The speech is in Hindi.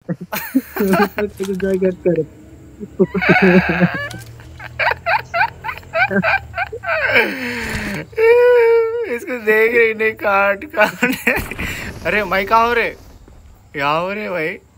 क्या कर इसको देख रही नहीं, काट काट। अरे भाई कहाँ हो रे, यहाँ हो रे भाई।